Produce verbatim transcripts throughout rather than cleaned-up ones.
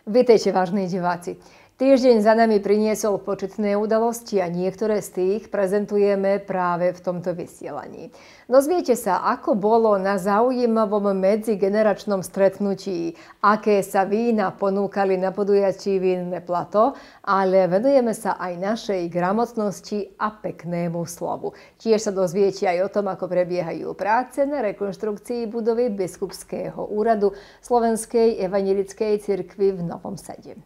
Vitejte, vážni diváci. Týždeň za nami priniesol početné udalosti a niektoré z tých prezentujeme práve v tomto vysielaní. Dozviete sa, ako bolo na zaujímavom medzigeneračnom stretnutí, aké sa vína ponúkali na podujatí Vínne plato, ale venujeme sa aj našej gramotnosti a peknému slovu. Tiež sa dozviete aj o tom, ako prebiehajú práce na rekonštrukcii budovy Biskupského úradu Slovenskej evanjelickej cirkvi v Novom Sade.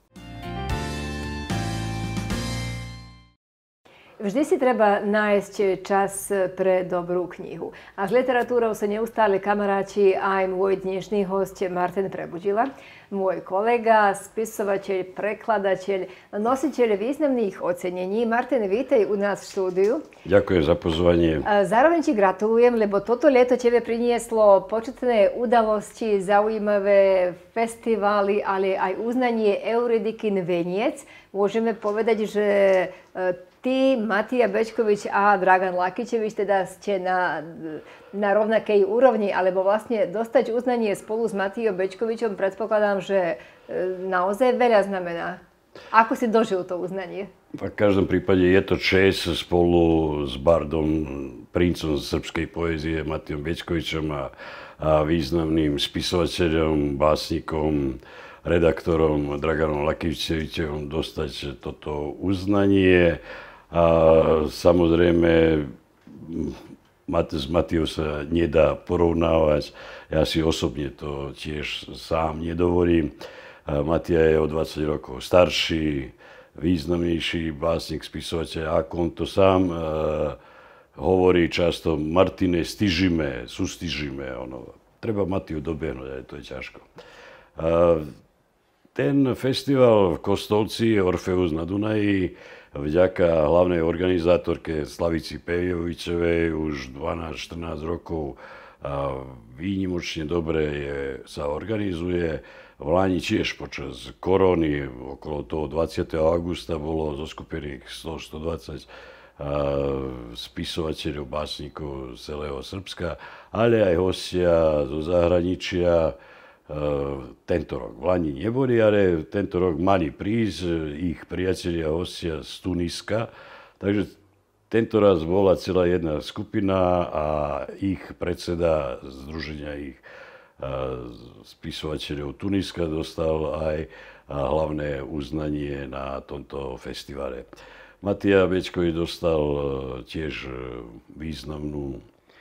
Vždy si treba nájsť čas pre dobrú knihu. A s literatúrou sa neustále kamaráti aj môj dnešný host Martin Prebudila, môj kolega, spisovateľ, prekladateľ, nositeľ významných ocenení. Martin, vítej u nás v štúdiu. Ďakujem za pozvanie. Zároveň ti gratulujem, lebo toto leto tebe prinieslo početné udalosti, zaujímavé festivály, ale aj uznanie Euridikin veniec. Môžeme povedať, že ty, Matija Bečkovič a Dragan Lakičevič teda ste na, na rovnakej úrovni, alebo vlastne dostať uznanie spolu s Matijom Bečkovičom, predpokladám, že naozaj veľa znamená. Ako si dožil to uznanie? V každom prípade je to čest spolu s bardom, princom srbskej poézie Matijom Bečkovičom a, a významným spisovateľom, básnikom, redaktorom Draganom Lakičevičom dostať toto uznanie. A samozrejme, s Matijou sa nedá porovnávať. Ja si osobne to tiež sám nedovolím. Matija je o dvadsať rokov starší, významnejší básnik, spisovateľ. Ako on to sám uh, hovorí často, Martine, stižíme, sústižíme. Ono. Treba Matiju dobehnúť, ale to je ťažko. Uh, ten festival v Kostolci, Orfeus na Dunaji, vďaka hlavnej organizátorke Slavici Pejovičovej už dvanásť štrnásť rokov a výnimočne dobre je, sa organizuje. V Lani tiež počas korony, okolo toho dvadsiateho augusta, bolo zoskupených sto až stodvadsať spisovateľov, básnikov z celého Srbska, ale aj hostia zo zahraničia. Tento rok v Lani neboli, ale tento rok mali prísť ich priatelia hostia z Tuniska. Takže tento raz bola celá jedna skupina a ich predseda Združenia ich spisovateľov Tuniska dostal aj hlavné uznanie na tomto festivale. Matija Bečkovič dostal tiež významnú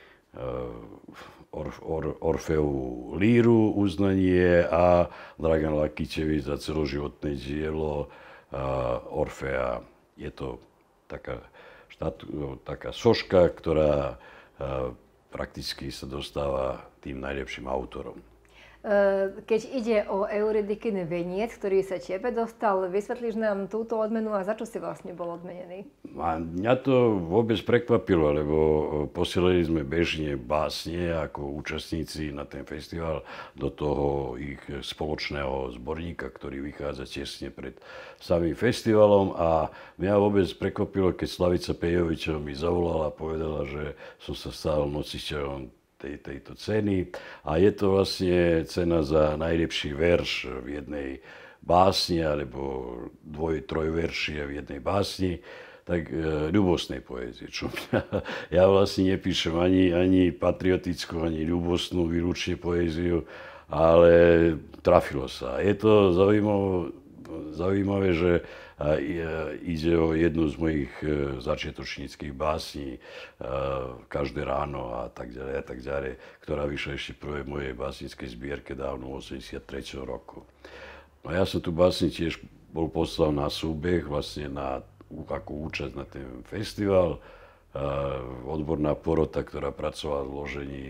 Or, or, Orfeovú líru uznanie a Dragan Lakičevič za celoživotné dielo uh, Orfea. Je to taká, štatu, taká soška, ktorá uh, prakticky sa dostáva tým najlepším autorom. Keď ide o Euridikin veniec, ktorý sa tebe dostal, vysvetlíš nám túto odmenu a za čo si vlastne bol odmenený? A mňa to vôbec prekvapilo, lebo posielali sme bežne básne ako účastníci na ten festival do toho ich spoločného zborníka, ktorý vychádza tesne pred samým festivalom. A mňa vôbec prekvapilo, keď Slavica Pejovičová mi zavolala a povedala, že som sa stal nositeľom Tej, tejto ceny. A je to vlastne cena za najlepší verš v jednej básni, alebo dvoj, trojveršie v jednej básni, tak e, ľubostnej poézie. Čo mňa, ja vlastne nepíšem ani, ani patriotickú, ani ľubostnú výlučne poéziu, ale trafilo sa. Je to zaujímavé, zaujímavé že a ide o jednu z mojich začiatočníckych básní Každé ráno a tak ďalej a tak ďalej, ktorá vyšla ešte prvé mojej básnickej zbierke dávno osemdesiattri roku. No ja som tu básni tiež bol poslal na súbeh, vlastne na akú účasť na ten festival. Odborná porota, ktorá pracovala v zložení,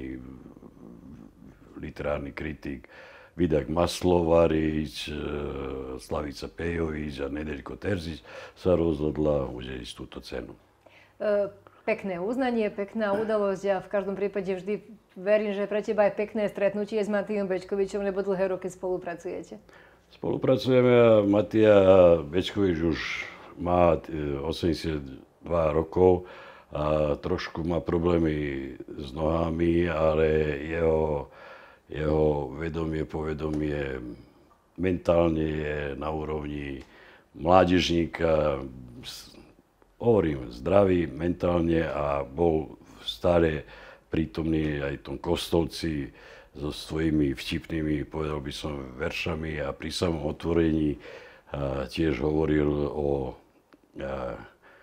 literárny kritik Vidak Maslovarič, Slavica Pejovič a Nedeľko Terzič sa rozhodla udeliť túto cenu. Pekné uznanie, pekná udalosť a v každom prípade vždy verím, že pre teba je pekné stretnutie s Matijom Bečkovičom, lebo dlhé roky spolupracujete. Spolupracujeme a Matija Bečkovič už má osemdesiatdva rokov a trošku má problémy s nohami, ale jeho jeho vedomie, povedomie mentálne je na úrovni mládežníka, hovorím, zdravý mentálne a bol stále prítomný aj v tom Kostolci so svojimi vtipnými, povedal by som, veršami a pri samom otvorení a tiež hovoril o a,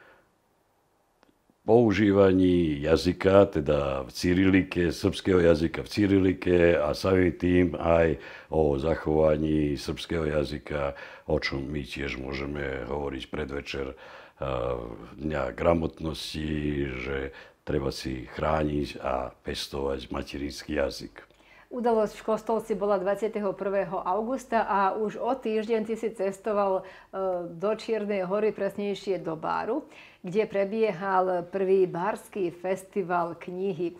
používaní jazyka, teda v cyrilike, srbského jazyka v cyrilike a samým tým aj o zachovaní srbského jazyka, o čom my tiež môžeme hovoriť predvečer Dňa gramotnosti, že treba si chrániť a pestovať materinský jazyk. Udalosť v Kostolci bola dvadsiateho prvého augusta a už o týždeň ty si cestoval do Čiernej Hory, presnejšie do Báru, kde prebiehal prvý Bársky festival knihy.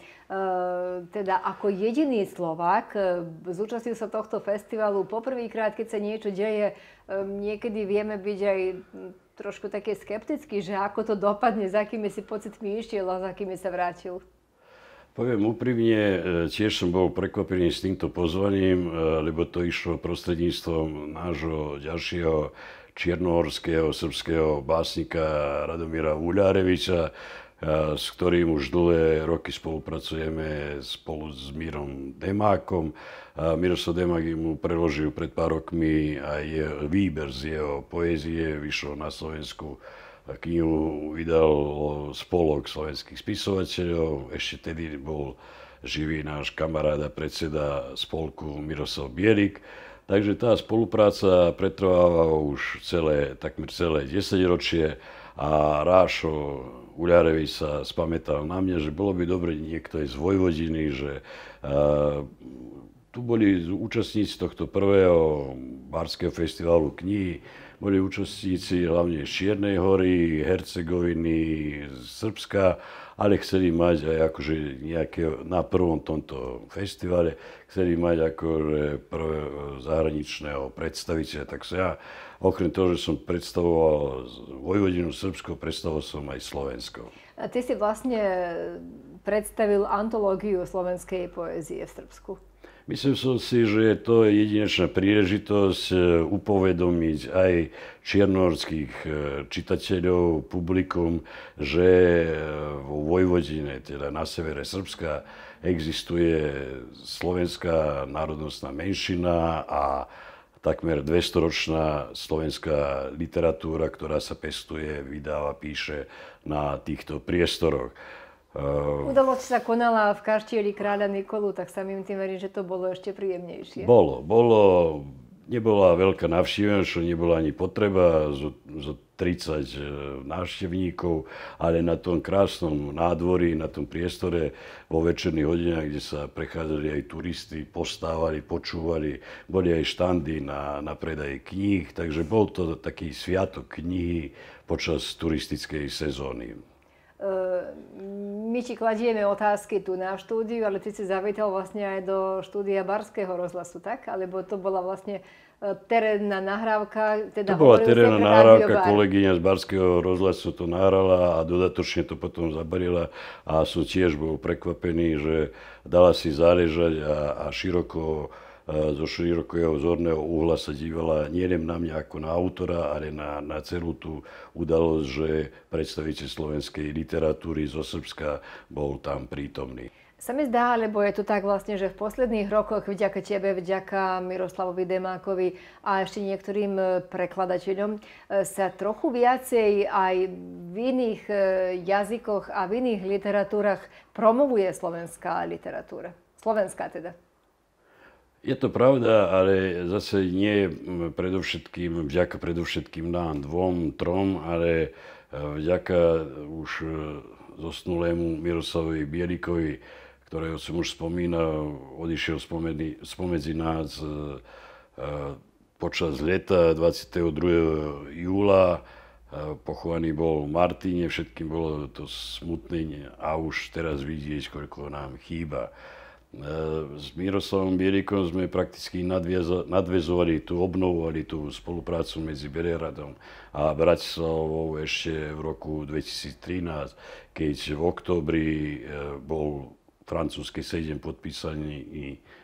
Teda ako jediný Slovák zúčastnil sa tohto festivalu poprvýkrát, keď sa niečo deje. Niekedy vieme byť aj trošku také skeptický, že ako to dopadne, s akými si pocitmi išiel a s akými sa vrátil. Poviem úprimne, tiež som bol prekvapený s týmto pozvaním, lebo to išlo prostredníctvom nášho ďalšieho čiernohorského srbského básnika Radomíra Uľáreviča, s ktorým už dlhé roky spolupracujeme spolu s Mírom Demákom. Miroslav Demák mu preložil pred pár rokmi aj výber z jeho poézie, vyšlo na Slovensku. Knihu vydal spolok slovenských spisovateľov, ešte tedy bol živý náš kamarád a predseda spolku Miroslav Bielik. Takže tá spolupráca pretrváva už celé, takmer celé desaťročie a Rášo Uľárevič sa spamätal na mňa, že bolo by dobre niekto aj z Vojvodiny, že uh, tu boli účastníci tohto prvého Bárskeho festivalu knihy, boli účastníci hlavne z Čiernej Hory, Hercegoviny, Srbska, ale chceli mať aj akože nejaké, na prvom tomto festivale, chceli mať akože prvého zahraničného predstaviteľa. Tak sa ja, okrem toho, že som predstavoval Vojvodinu Srbsko, predstavoval som aj Slovensko. A ty si vlastne predstavil antológiu slovenskej poézie v Srbsku. Myslím som si, že to je jedinečná príležitosť upovedomiť aj čiernohorských čitateľov, publikum, že vo Vojvodine, teda na severe Srbska, existuje slovenská národnostná menšina a takmer dvestoročná slovenská literatúra, ktorá sa pestuje, vydáva, píše na týchto priestoroch. Udalosť sa konala v kaštieli kráľa Nikolu, tak samým tým verím, že to bolo ešte príjemnejšie. Bolo, bolo, nebola veľká návšteva, čo nebola ani potreba, zo, zo tridsať návštevníkov, ale na tom krásnom nádvorí, na tom priestore vo večerných hodinách, kde sa prechádzali aj turisti, postávali, počúvali, boli aj štandy na, na predaj kníh, takže bol to taký sviatok knihy počas turistickej sezóny. My ti kladieme otázky tu na štúdiu, ale ty si zavítal vlastne aj do štúdia Barského rozhlasu, tak? Alebo to bola vlastne terénna nahrávka? Teda to bola terénna nahrávka, kolegyňa z Barského rozhlasu to nahrala a dodatočne to potom zabarila a som tiež bol prekvapený, že dala si záležať a, a široko zo širokého zorného uhla sa dívala nielen na mňa ako na autora, ale na, na celú tú udalosť, že predstaviteľ slovenskej literatúry zo Srbska bol tam prítomný. Sa mi zdá, lebo je to tak vlastne, že v posledných rokoch vďaka tebe, vďaka Miroslavovi Demákovi a ešte niektorým prekladateľom sa trochu viacej aj v iných jazykoch a v iných literatúrach promovuje slovenská literatúra. Slovenská teda. Je to pravda, ale zase nie predovšetkým, vďaka predovšetkým nám dvom, trom, ale vďaka už zosnulému Miroslavovi Bielikovi, ktorého som už spomínal, odišiel spomedzi, spomedzi nás počas leta dvadsiateho druhého júla. Pochovaný bol v Martine, všetkým bolo to smutné a už teraz vidieť, koľko nám chýba. S Miroslavom Bielikom sme prakticky nadväzovali tú, obnovovali tú spoluprácu medzi Belehrádom a Bratislavou ešte v roku dvetisíctrinásť, keď v októbri bol francúzsky sedem podpísaný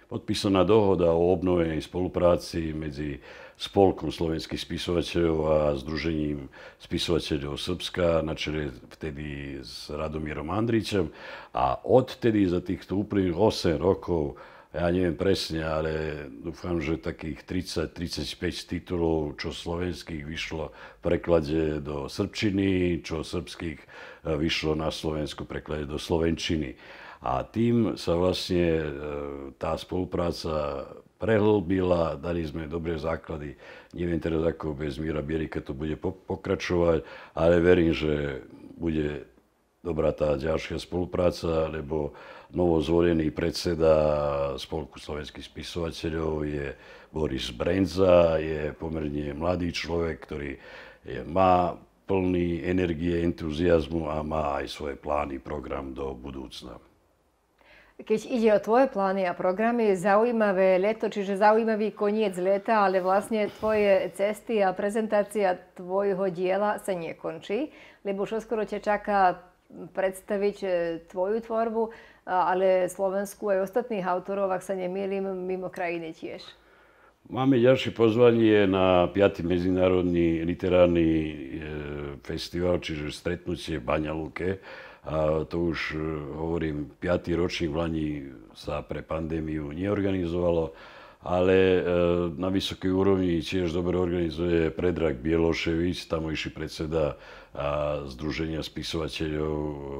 podpísaná dohoda o obnovenej spolupráci medzi Spolkom slovenských spisovateľov a Združením spisovateľov Srbska na čele vtedy s Radomírom Andrićem. A odtedy za týchto úplných osem rokov, ja neviem presne, ale dúfam, že takých tridsať tridsaťpäť titulov, čo slovenských vyšlo v preklade do srbčiny, čo srbských vyšlo na Slovensku v preklade do slovenčiny. A tým sa vlastne tá spolupráca prehlbila, dali sme dobré základy. Neviem teraz, ako bez Míra Bierika to bude pokračovať, ale verím, že bude dobrá tá ďalšia spolupráca, lebo novozvolený predseda Spolku slovenských spisovateľov je Boris Brendza, je pomerne mladý človek, ktorý je, má plný energie, entuziazmu a má aj svoje plány, program do budúcna. Keď ide o tvoje plány a programy, je zaujímavé leto, čiže zaujímavý koniec leta, ale vlastne tvoje cesty a prezentácia tvojho diela sa nekončí, lebo čoskoro ťa čaká predstaviť tvoju tvorbu, ale Slovensku aj ostatných autorov, ak sa nemýlim, mimo krajiny tiež. Máme ďalšie pozvanie na piaty medzinárodný literárny festival, čiže stretnutie v Banja Luke. A to už hovorím, piaty ročník v Lani sa pre pandémiu neorganizovalo, ale na vysokej úrovni tiež dobre organizuje Predrag Bieloševič, tamojší predseda Združenia spisovateľov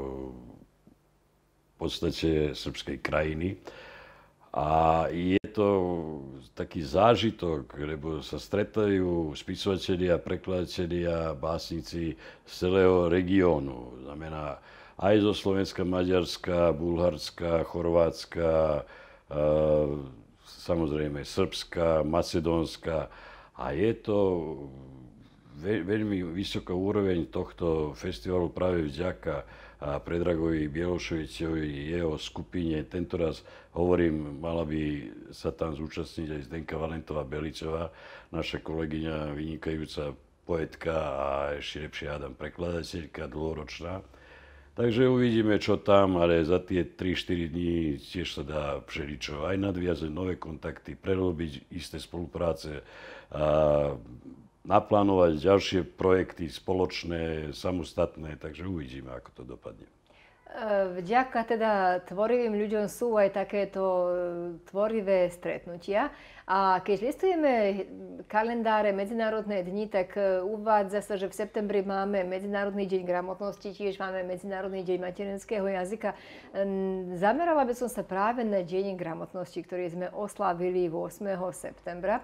v podstate srbskej krajiny. A je to taký zážitok, lebo sa stretajú spisovatelia, prekladatelia, básnici z celého regiónu. Znamená, aj zo Slovenska, Maďarska, Bulharska, Chorvátska, samozrejme Srbska, Macedónska. A je to veľmi vysoká úroveň tohto festivalu práve vďaka Predragovi Bieloševičovi, jeho skupine. Tentoraz hovorím, mala by sa tam zúčastniť aj Zdenka Valentová Beličová, naša kolegyňa, vynikajúca poetka a ešte lepšie Adam, prekladateľka, dlhoročná. Takže uvidíme, čo tam, ale za tie tri štyri dní tiež sa dá všeličo aj nadviazať nové kontakty, prerobiť isté spolupráce, a naplánovať ďalšie projekty spoločné, samostatné, takže uvidíme, ako to dopadne. Vďaka teda tvorivým ľuďom sú aj takéto tvorivé stretnutia. A keď listujeme kalendáre Medzinárodné dni, tak uvádza sa, že v septembri máme Medzinárodný deň gramotnosti, tiež máme Medzinárodný deň materinského jazyka. Zamerala by som sa práve na deň gramotnosti, ktorý sme oslávili ôsmeho septembra.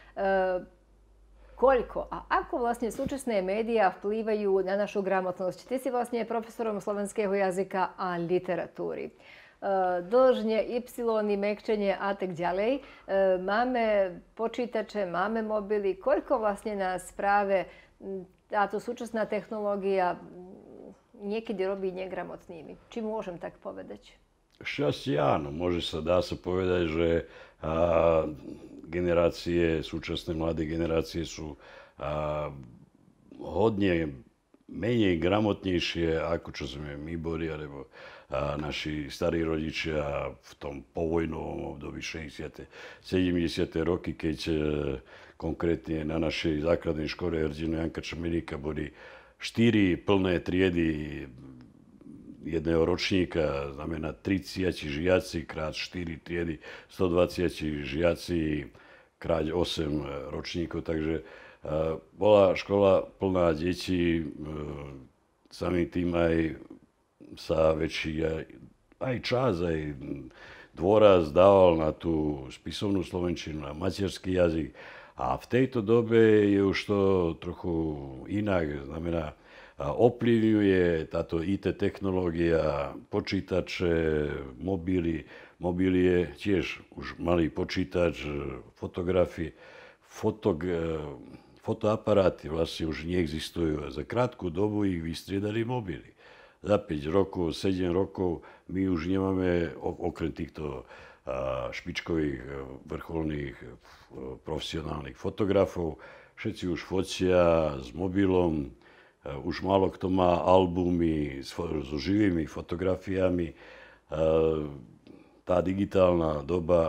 Koľko a ako vlastne súčasné médiá vplývajú na našu gramotnosť? Ty si vlastne profesorom slovenského jazyka a literatúry. Dĺžne, ypsilony, mekčenie a tak ďalej. Máme počítače, máme mobily. Koľko vlastne nás práve táto súčasná technológia niekedy robí negramotnými? Či môžem tak povedať? Šťastie áno. Môže sa, dá sa povedať, že a, generácie, súčasné mladé generácie sú a, hodne menej gramotnejšie, ako čo sme my boli, alebo a, naši starí rodičia v tom povojnovom období šesťdesiate sedemdesiate roky, keď e, konkrétne na našej základnej škole Hrdinu Janka Čermeníka boli štyri plné triedy jedného ročníka, znamená tridsať žiaci krát štyri triedy, stodvadsať žiaci krát osem ročníkov, takže uh, bola škola plná detí, uh, samým tým aj sa väčší aj, aj čas, aj dôraz dával na tú spisovnú slovenčinu, na materský jazyk. A v tejto dobe je už to trochu inak, znamená, ovplyvňuje táto í té technológia, počítače, mobily. Mobil je tiež už malý počítač, fotografie, foto, fotoaparáty vlastne už neexistujú. Za krátku dobu ich vystriedali mobily. Za päť rokov, sedem rokov my už nemáme, okrem týchto špičkových, vrcholných, profesionálnych fotografov, všetci už fotia s mobilom. Už málo kto má albumy so živými fotografiami. Tá digitálna doba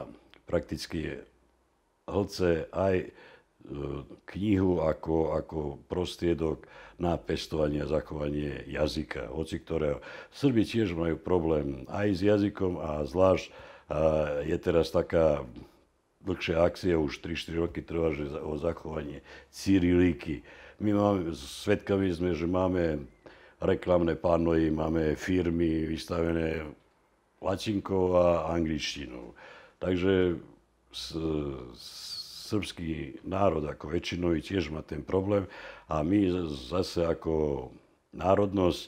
prakticky hlce aj knihu ako, ako prostriedok na pestovanie a zachovanie jazyka, hoci ktorého. Srbi tiež majú problém aj s jazykom a zvlášť a je teraz taká dlhšia akcia, už tri štyri roky trvá, že o zachovanie cyrilíky. My máme, svedkami sme, že máme reklamné panoji, máme firmy vystavené latinkou a angličtinou. Takže s, s srbský národ ako väčšinový tiež má ten problém a my zase ako národnosť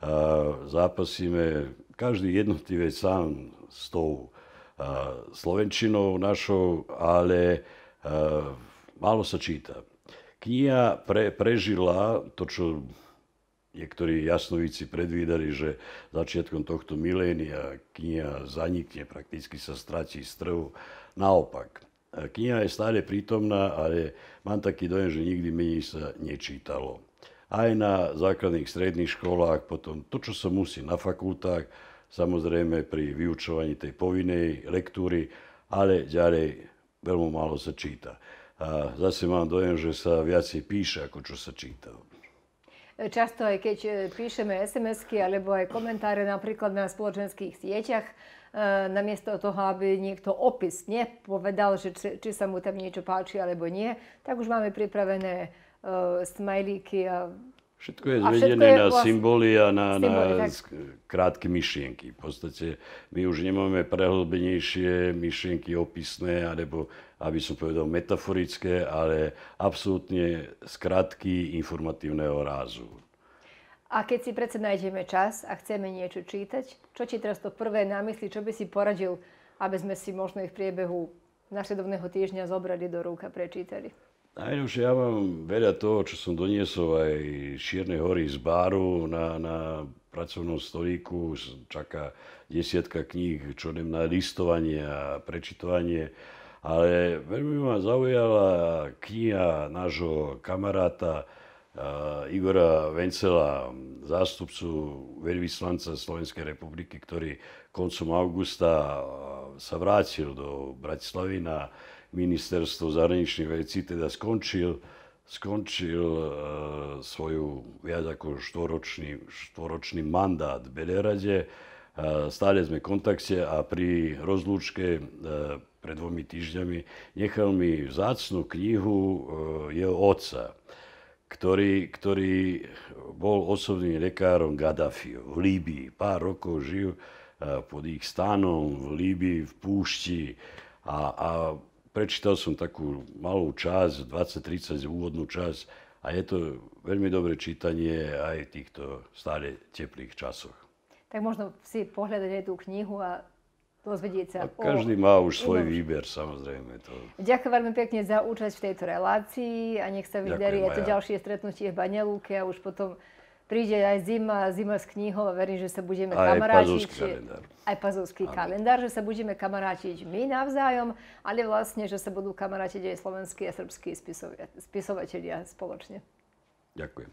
zápasíme každý jednotlivec sám s tou slovenčinou našou, ale málo sa číta. Kniha pre, prežila to, čo niektorí jasnovíci predvídali, že začiatkom tohto milénia kniha zanikne, prakticky sa stratí z trhu. Naopak. Kniha je stále prítomná, ale mám taký dojem, že nikdy menej sa nečítalo. Aj na základných stredných školách, potom to, čo sa musí na fakultách, samozrejme pri vyučovaní tej povinnej lektúry, ale ďalej veľmi málo sa číta. A zase mám dojem, že sa viacej píše, ako čo sa číta. Často aj keď píšeme es em esky alebo aj komentáre napríklad na spoločenských sieťach, namiesto toho, aby niekto opisne povedal, že či, či sa mu tam niečo páči alebo nie, tak už máme pripravené uh, smajlíky a všetko je zvedené na vlastne symboly a na, symboly, na krátke myšlienky. V podstate my už nemáme prehlbenejšie myšlienky opisné, alebo, aby som povedal, metaforické, ale absolútne skratky informatívneho rázu. A keď si predsa nájdeme čas a chceme niečo čítať, čo ti teraz to prvé na mysli, čo by si poradil, aby sme si možno v priebehu nasledovného týždňa zobrali do rúk a prečítali? Najnovšie ja mám veľa toho, čo som doniesol aj z Čiernej Hory z Báru na, na pracovnom stolíku. Čaká desiatka kníh, čo nem na listovanie a prečítovanie. Ale veľmi ma zaujala kniha nášho kamaráta Igora Vencela, zástupcu veľvyslanca Slovenskej republiky, ktorý koncom augusta sa vrátil do Bratislavy na ministerstvo zahraničných vecí, teda skončil, skončil uh, svoju viac ako štvoročný, štvoročný mandát v Belehrade. Uh, stále sme v kontakte a pri rozlúčke uh, pred dvomi týždňami nechal mi vzácnu knihu uh, jeho otca, ktorý, ktorý bol osobným lekárom Gaddafiho v Líbii. Pár rokov žil uh, pod ich stánom v Líbii, v púšti a, a prečítal som takú malú časť, dvadsať tridsať úvodnú časť a je to veľmi dobré čítanie aj v týchto stále teplých časoch. Tak možno si pohľadať aj tú knihu a dozvedieť sa. A každý má už svoj inom výber, samozrejme. To... Ďakujem veľmi pekne za účasť v tejto relácii a nech sa vydarí aj to ja. ďalšie stretnutie v Baňalúke a už potom príde aj zima, zima s knihou a verím, že sa budeme aj kamarátiť. Pazovský kalendár. Aj pazovský ano. kalendár, že sa budeme kamarátiť my navzájom, ale vlastne, že sa budú kamarátiť aj slovenskí a srbskí spisovatelia spoločne. Ďakujem.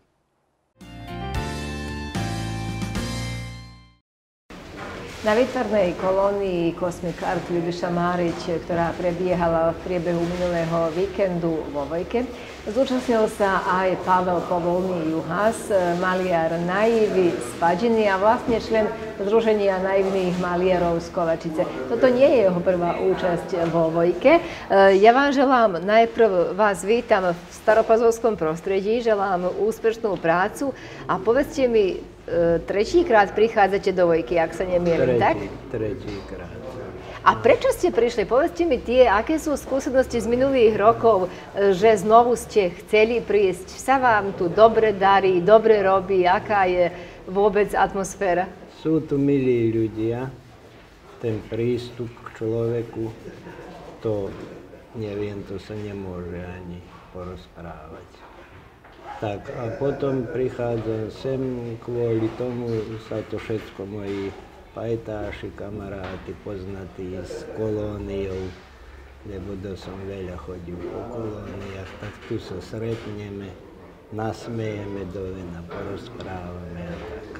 Na výtvarnej kolónii Cosmic Art Ľubiša Máriť, ktorá prebiehala v priebehu minulého víkendu vo Vojke, zúčastnil sa aj Pavel Povolný Juhas, maliar naivy z Padžiny a vlastne člen Združenia naivných malierov z Kovačice. Toto nie je jeho prvá účasť vo Vojke. Ja vám želám, najprv vás vítam v staropazovskom prostredí, želám úspešnú prácu a povedzte mi, tretíkrát prichádzate do Vojky, ak sa nemýlim, tak? Tretíkrát. A prečo ste prišli? Povedzte mi tie, aké sú skúsenosti z minulých rokov, že znovu ste chceli prísť. Sa vám tu dobre darí, dobre robí, aká je vôbec atmosféra? Sú tu milí ľudia, ten prístup k človeku, to neviem, to sa nemôže ani porozprávať. Tak a potom prichádzam sem, kvôli tomu sa to všetko moji pajtáši, kamaráti, poznatí s kolóniou, lebo to som veľa chodil po kolóniách, tak tu sa stretneme, nasmejeme do vena, porozprávame a tak.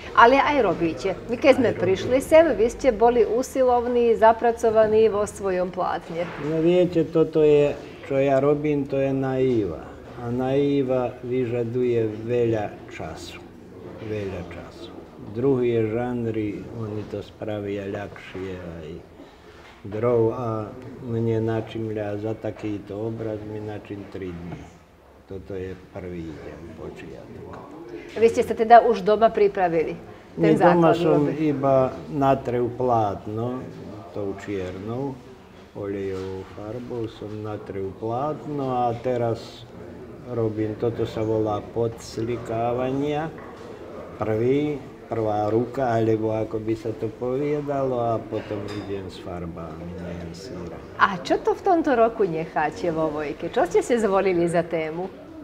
Ale aj robíte. Vy keď sme prišli sem, vy ste boli usilovní, zapracovaní vo svojom plátne. No viete, toto je, čo ja robím, to je naíva. A naíva vyžaduje veľa času. Veľa času. Druhé žánry, oni to spravia ľahšie aj drov a mne načím za takýto obraz mi načím tri dní. Toto je prvý deň, počiatok. Vy ste sa teda už doma pripravili? My doma som iba natrel plátno, tou čiernou, olejovou farbou som natrel plátno a teraz robím, toto sa volá podslikávania. Prvý, prvá ruka, alebo ako by sa to povedalo, a potom idem s farbami na síra. A čo to v tomto roku necháte vo Vojke? Čo ste si zvolili za tému?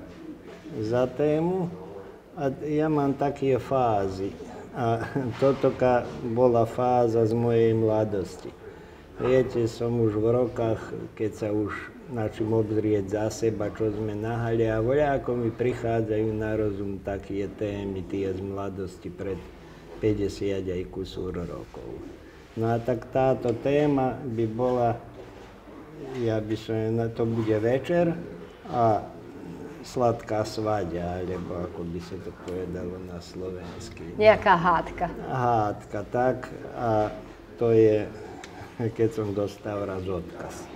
Za tému? A ja mám také fázy. A toto bola fáza z mojej mladosti. Viete, som už v rokách, keď sa už načím obzrieť za seba, čo sme nahali, a voľako mi prichádzajú na rozum také témy, tie z mladosti pred päťdesiat aj kusúr rokov. No a tak táto téma by bola, ja by som, na to bude večer a sladká svaďa, alebo ako by sa to povedalo na slovensky. Nejaká hádka. Hádka, tak. A to je, keď som dostal raz odkaz.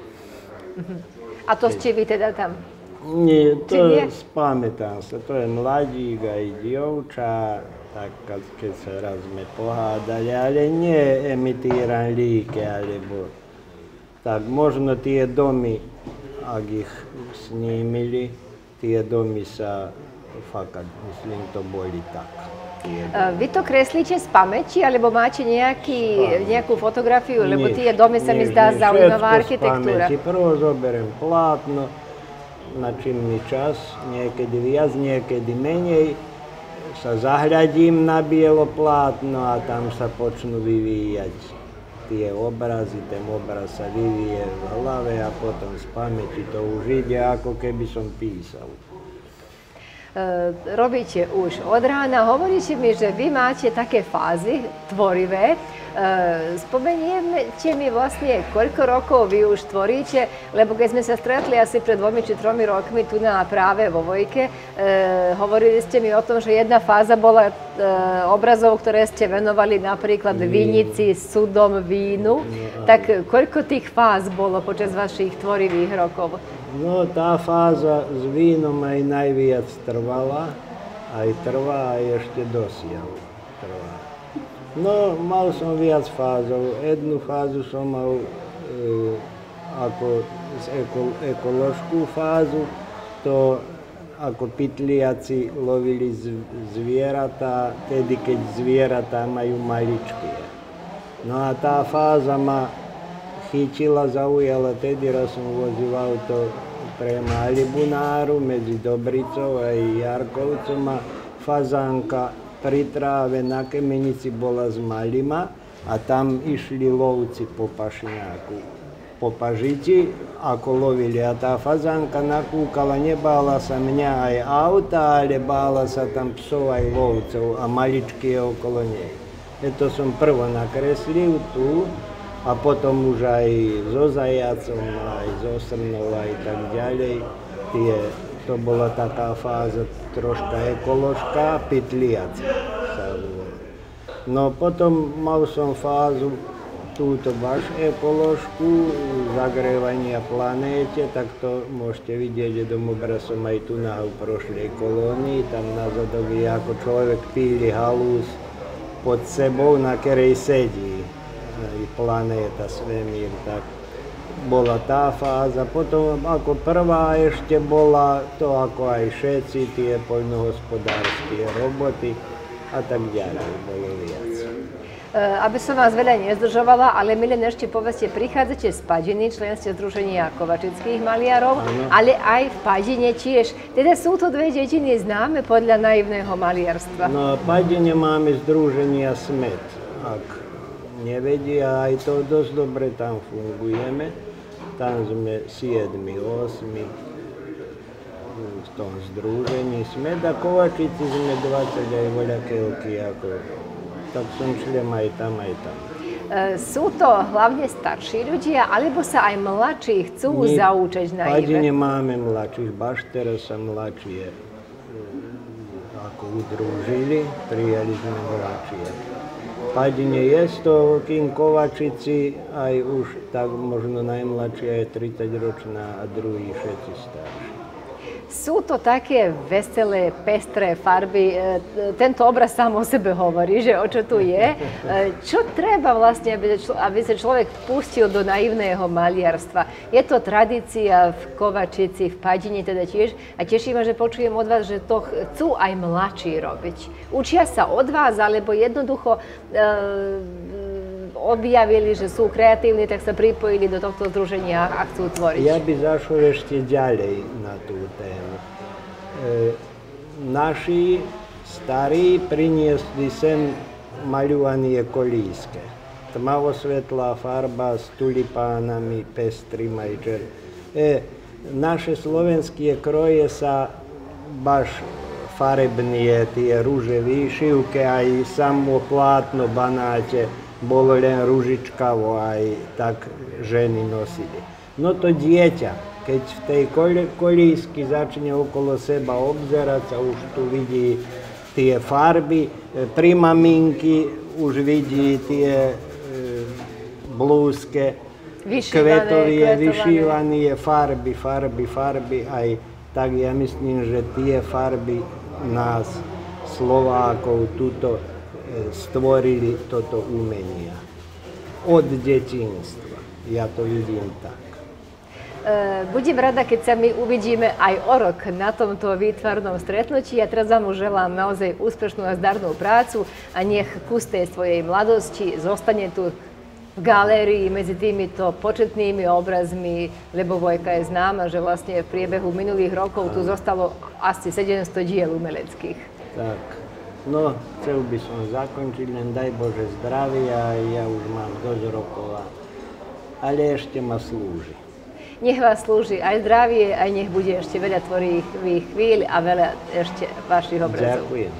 A to ste vy teda tam? Nie, to spamätám sa. To je mladík aj dievča, tak keď sa raz sme pohádali, ale nie emitíram líke, alebo tak možno tie domy, ak ich snímili, tie domy sa fakt, myslím, to boli tak. Vy to kreslíte z pamäti, alebo máte nejaký, nejakú fotografiu, lebo tie domy sa mi zdá zaujímavá architektúra. Prvo zoberiem plátno, na čím mi čas, niekedy viac, niekedy menej, sa zahľadím na bielo plátno a tam sa počnú vyvíjať tie obrazy, ten obraz sa vyvíje v hlave a potom z pamäti to už ide, ako keby som písal. Robíte už od rána. Hovoríte mi, že vy máte také fázy tvorivé. Spomeniete mi vlastne, koľko rokov vy už tvoríte, lebo keď sme sa stretli asi pred dvomi či tromi rokmi tu na práve vo Vojke, hovorili ste mi o tom, že jedna fáza bola obrazov, ktoré ste venovali napríklad vinici, sudom, vínu. Tak koľko tých fáz bolo počas vašich tvorivých rokov? No, tá fáza s vínom aj najviac trvala, aj trvá, aj ešte dosiaľ trvá. No, mal som viac fázov. Jednu fázu som mal e, ako eko, ekoložskú fázu, to ako pytliaci lovili zvieratá, tedy keď zvieratá majú maličké. No a tá fáza ma chytila, zaujala, tedy raz som vozil auto pre Malibunáru medzi Dobricou a Jarkovcom a fazánka pri tráve na Kemenici bola z Malima a tam išli lovci po pašňáku, po pažiti, ako lovili. A tá fazánka nakúkala, nebála sa mňa aj auta, ale bála sa tam psov aj lovcov a maličky okolo nej. To som prvo nakreslil tu, a potom už aj so zajacom, aj so srnou, aj tak ďalej. Tie, to bola taká fáza troška ekoložka, pytliaca sa volá. No potom mal som fázu túto vaš ekoložku, zagrievania planéte, tak to môžete vidieť, že domobra som aj tu na prošlej kolónii, tam na zadoví ako človek píli halús pod sebou, na ktorej sedí. I planéta, svemír, tak bola tá fáza. Potom ako prvá ešte bola to, ako aj všetci tie poľnohospodárske roboty a tak ďalej, bolo viac. Aby som vás veľa nezdržovala, ale mi len ešte povedzte, prichádzate z Padiny, člen ste Združenia kovačických maliarov, ano. Ale aj v Padine tiež. Teda sú to dve dediny známe podľa naivného maliarstva. No, v Padine máme Združenia Smet. Ak nevedia, aj to dosť dobre tam fungujeme. Tam sme siedmi, osmi v tom združení. Sme a Kovačici sme dvadsať aj voľakelky ako tak som šlem aj tam, aj tam. Sú to hlavne starší ľudia, alebo sa aj mladší chcú My zaučiť na v Padine Ive? máme mladších, baš teraz sa mladšie ako udružili, prijali sme mladšie. V Padine je to, kým Kovačici, aj už tak možno najmladšia je tridsaťročná a druhý všetci starší. Sú to také veselé, pestré farby. Tento obraz sám o sebe hovorí, že o čo tu je. Čo treba vlastne, aby sa človek pustil do naivného maliarstva? Je to tradícia v Kovačici, v Padine teda tiež. A teší ma, že počujem od vás, že to chcú aj mladší robiť. Učia sa od vás, alebo jednoducho objavili, že sú kreatívni, tak sa pripojili do tohto združenia a chcú tvoriť. Ja by zašiel ešte ďalej na tú tému. E, naši starí priniesli sem maľovanie kolíske. Tmavosvetlá farba s tulipánami, pestrým aj čer. E, naše slovenské kroje sa baš farebnie, tie rúže výšivke, aj samo plátno banáte, bolo len ružičkavo, aj tak ženy nosili. No to dieťa, keď v tej kolísky začne okolo seba obzerať sa, už tu vidí tie farby, pri maminky už vidí tie e, blúzke, kvetovie, vyšívané farby, farby, farby, aj tak ja myslím, že tie farby nás, Slovákov, tuto stvorili toto umenie. Od detinstva. Ja to vidím tak. Budem rada, keď sa my uvidíme aj o rok na tomto výtvarnom stretnutí. Ja teraz vám už želám naozaj úspešnú a zdarnú prácu a nech kus tej svojej mladosti zostane tu v galérii medzi týmito početnými obrazmi, lebo Vojka je známa, že vlastne v priebehu minulých rokov tu zostalo asi sedemsto diel umeleckých. Tak. No, chcel by som zakončiť, len daj Bože zdravia, ja už mám dosť rokov, ale ešte ma slúži. Nech vás slúži aj zdravie, aj nech bude ešte veľa tvorivých chvíľ a veľa ešte vašich obrazov. Ďakujem.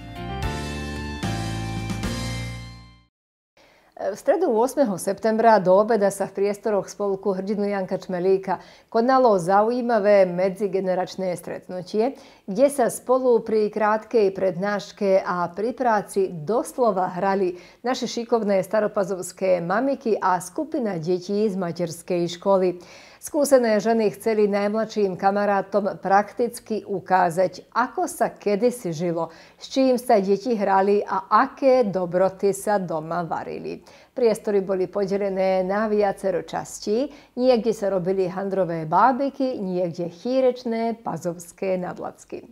V stredu ôsmeho septembra do obeda sa v priestoroch spolku Hrdinu Janka Čmelíka konalo zaujímavé medzigeneračné stretnutie, kde sa spolu pri krátkej prednáške a pri práci doslova hrali naše šikovné staropazovské mamiky a skupina detí z materskej školy. Skúsené ženy chceli najmladším kamarátom prakticky ukázať, ako sa kedysi žilo, s čím sa deti hrali a aké dobroty sa doma varili. Priestory boli podelené na viacero častí. Niekde sa robili handrové bábiky, niekde chýrečné pazovské nadlacky.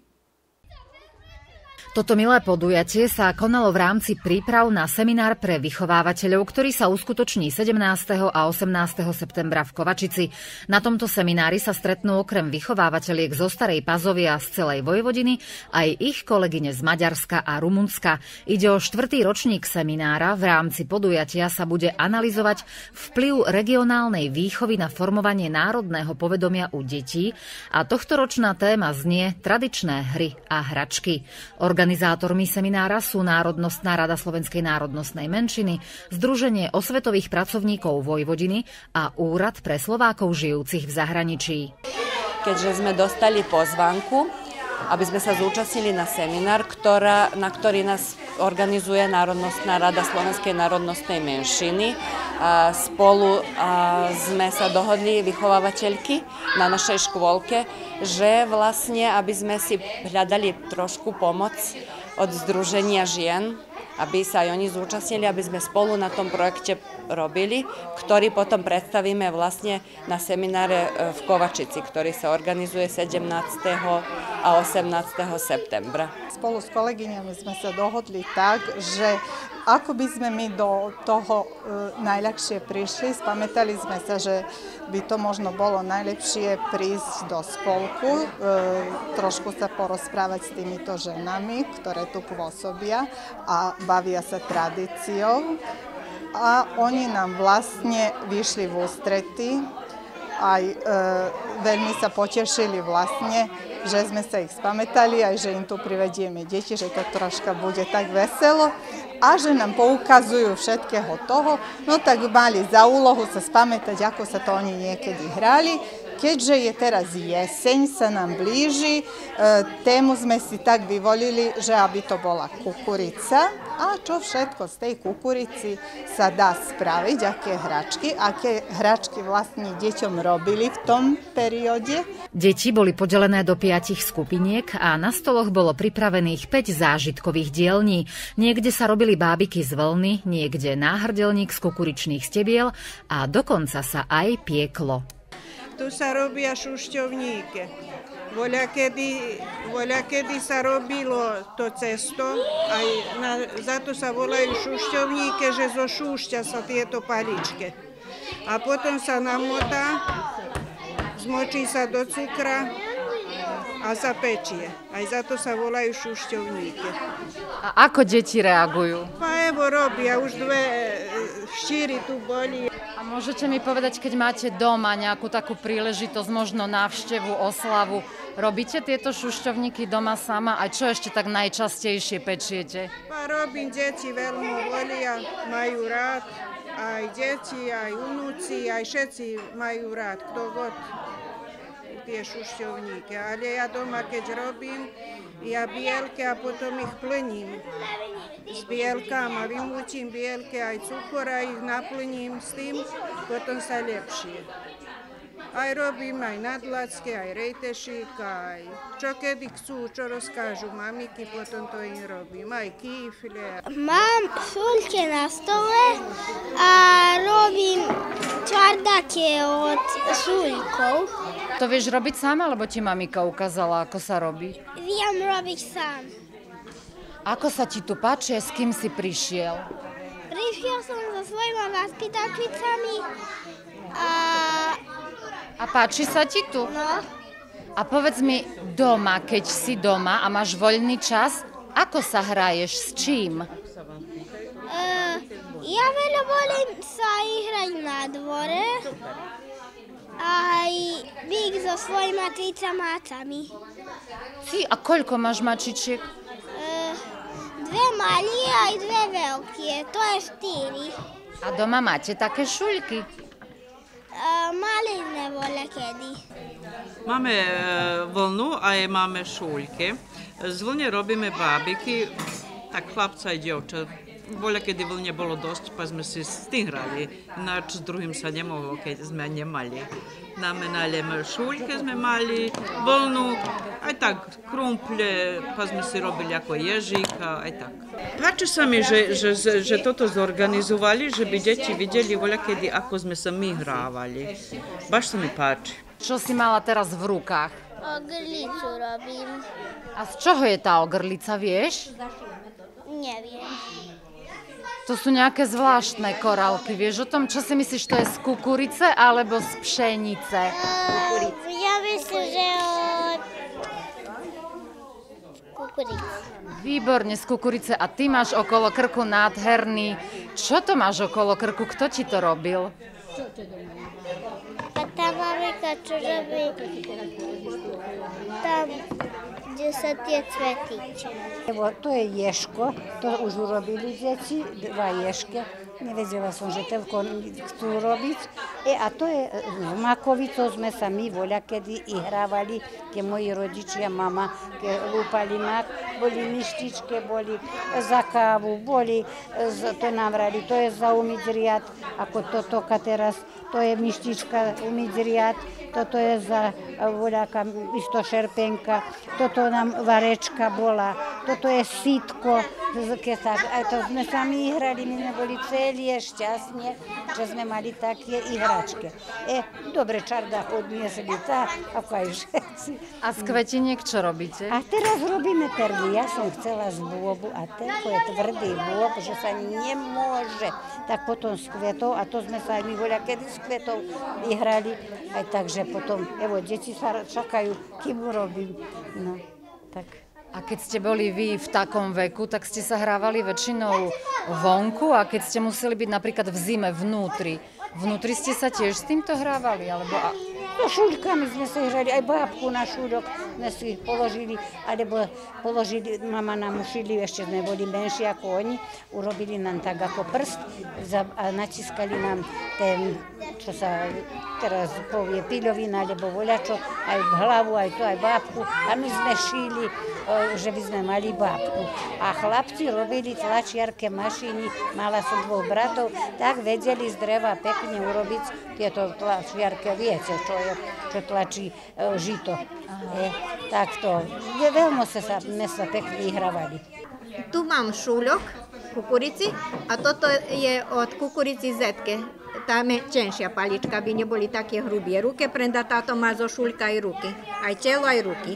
Toto milé podujatie sa konalo v rámci príprav na seminár pre vychovávateľov, ktorý sa uskutoční sedemnásteho a osemnásteho septembra v Kovačici. Na tomto seminári sa stretnú okrem vychovávateľiek zo Starej Pazovy a z celej Vojvodiny aj ich kolegyne z Maďarska a Rumunska. Ide o štvrtý ročník seminára. V rámci podujatia sa bude analyzovať vplyv regionálnej výchovy na formovanie národného povedomia u detí a tohtoročná téma znie tradičné hry a hračky. Organizátormi seminára sú Národnostná rada Slovenskej národnostnej menšiny, Združenie osvetových pracovníkov Vojvodiny a Úrad pre Slovákov žijúcich v zahraničí. Keďže sme dostali pozvánku, aby sme sa zúčastnili na seminár, ktorá, na ktorý nás organizuje Národnostná rada Slovenskej národnostnej menšiny. A spolu a sme sa dohodli vychovávateľky na našej škôlke, že vlastne, aby sme si hľadali trošku pomoc od Združenia žien, aby sa aj oni zúčastnili, aby sme spolu na tom projekte robili, ktorý potom predstavíme vlastne na semináre v Kovačici, ktorý sa organizuje sedemnásteho a osemnásteho septembra. Spolu s kolegyňami sme sa dohodli tak, že ako by sme my do toho e, najľahšie prišli, spamätali sme sa, že by to možno bolo najlepšie prísť do spolku, e, trošku sa porozprávať s týmito ženami, ktoré tu pôsobia a bavia sa tradíciou. A oni nám vlastne vyšli v ústrety, aj e, veľmi sa potešili vlastne, že sme sa ich spamätali, aj že im tu privedieme deti, že to troška bude tak veselo. a že nám poukazujú všetkého toho, no tak mali za úlohu sa spamätať, ako sa to oni niekedy hrali. Keďže je teraz jeseň, sa nám blíži, tému sme si tak vyvolili, že aby to bola kukurica. A čo všetko z tej kukurici sa dá spraviť, aké hračky, aké hračky vlastne deťom robili v tom perióde. Deti boli podelené do piatich skupiniek a na stoloch bolo pripravených päť zážitkových dielní. Niekde sa robili bábiky z vlny, niekde náhrdelník z kukuričných stebiel a dokonca sa aj pieklo. Tu sa robia šušťovníky. Voľakedy, voľakedy sa robilo to cesto, aj na, za to sa volajú šušťovníky, že zo šúšťa sa tieto paličky. A potom sa namotá, zmočí sa do cukra a sa pečie. Aj za to sa volajú šušťovníky. A ako deti reagujú? Pa evo robia, už dve štyri tu boli. A môžete mi povedať, keď máte doma nejakú takú príležitosť, možno návštevu, oslavu, robíte tieto šušťovníky doma sama? A čo ešte tak najčastejšie pečiete? Pa robím, deti veľmi volia, majú rád. Aj deti, aj unúci, aj všetci majú rád, kto god tie šušťovníky. Ale ja doma, keď robím, ja bielke a potom ich plním. S bielkama vymúčim bielke aj cukor a ich naplním s tým, potom sa lepšie. Aj robím aj nadlacky, aj rejtešík, aj čo kedy chcú, čo rozkážu mamiky, potom to im robím, aj kýfle. Mám šuľke na stole a robím čardaky od šuľkov. To vieš robiť sama, alebo ti mamika ukázala, ako sa robí? Viem robiť sám. Ako sa ti tu páči, s kým si prišiel? Prišiel som so svojimi vaspitačicami a... A páči sa ti tu? No. A povedz mi, doma, keď si doma a máš voľný čas, ako sa hraješ, s čím? Uh, ja veľa volím sa hrať na dvore. Aj byk so svojimi tricamácami. Ty, a koľko máš mačičiek? Uh, dve malé aj dve veľké, to je štyri. A doma máte také šuľky? Uh, mali nevoľa kedy. Máme e, vlnu a aj máme šuľke. Z vlne robíme bábiky, tak chlapca aj dievča. Voľa kedy vlne bolo dosť, pa sme si s tým hrali. Ináč s druhým sa nemohlo, keď sme nemali. Namenali šuľke sme mali, vlnu, aj tak krumple, pa sme si robili ako ježíka, aj tak. Páči sa mi, že, že, že toto zorganizovali, že by deti videli voľa kedy, ako sme sa my hrávali. Baš sa mi páči. Čo si mala teraz v rukách? Ogrlicu robím. A z čoho je tá ogrlica, vieš? Neviem. To sú nejaké zvláštne korálky. Vieš o tom, čo si myslíš, to je z kukurice alebo z pšenice? Uh, ja myslím, že od kukurice. Výborne, z kukurice. A ty máš okolo krku nádherný. Čo to máš okolo krku? Kto ti to robil? A tá mamika, čo robí tam, kde sa tie cvetiče. Evo, to je ješko, to už urobili deti, dva ješke. Nevedela som, že toľko chcú robiť. E, a to je z makovi, to sme sa my voľakedy i hrávali, keď moji rodičia, mama, keď lúpali mak, boli myštičke, boli za kávu, boli, to nám vrali, to je za umyť riad, ako toto teraz, to je myštička umyť riad, toto je za voľaká isto šerpenka, toto nám varečka bola, toto je sitko, keď tak, aj to sme sami hrali, my sme boli celí šťastne, že sme mali také ihračke. E, dobre, čardách odniesli tak, ako aj všetci. A z kvetiniek čo robíte? A teraz robíme perly. Ja som chcela z bôbu a tento je tvrdý bôb, že sa nemôže. Tak potom z kvetov, a to sme sa aj my voľa kedy z kvetov ihrali, aj takže potom, evo, deti sa čakajú, kým urobím. No, tak... A keď ste boli vy v takom veku, tak ste sa hrávali väčšinou vonku a keď ste museli byť napríklad v zime vnútri, vnútri ste sa tiež s týmto hrávali? Alebo... To šuľkami sme sa hrali, aj bábku na šuľok sme si položili, alebo položili, mama nám ušili, ešte sme boli menší ako oni, urobili nám tak ako prst a naciskali nám ten, čo sa teraz povie, piľovina, alebo voľačo, aj hlavu, aj to, aj bábku. A my sme šili, že by sme mali bábku. A chlapci robili tlačiarke mašiny, mala som dvoch bratov, tak vedeli z dreva pekne urobiť tieto tlačiarke, viete, čo, je, čo tlačí e, žito. E, takto, veľmi sa, sme sa pekne ihrávali. Tu mám šuľok, kukurici, a toto je od kukurici zetke. Tam je tenšia palička, aby neboli také hrubie ruke, prenda táto má zo šuľka aj ruky. Aj telo, aj ruky.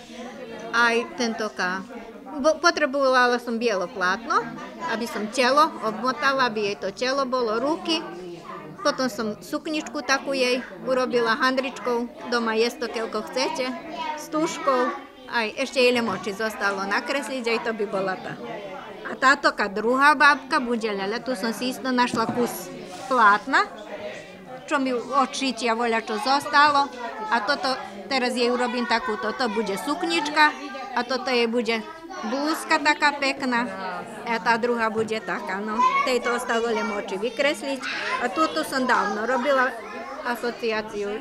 Aj tento ká. Potrebovala som bielo plátno, aby som telo obmotala, aby jej to telo bolo, ruky. Potom som sukničku takú jej urobila handričkou, doma je to, keľko chcete, s tuškou, aj ešte jej moči zostalo nakresliť, aj to by bola tá. A táto ká druhá bábka bude ľaľa, tu som si isto našla kus plátna, čo mi odšiť a voľa čo zostalo. A toto, teraz jej urobím takúto, to bude suknička a toto jej bude blúzka taká pekná a tá druhá bude taká, no. Tejto ostalo len oči vykresliť a túto som dávno robila asociáciu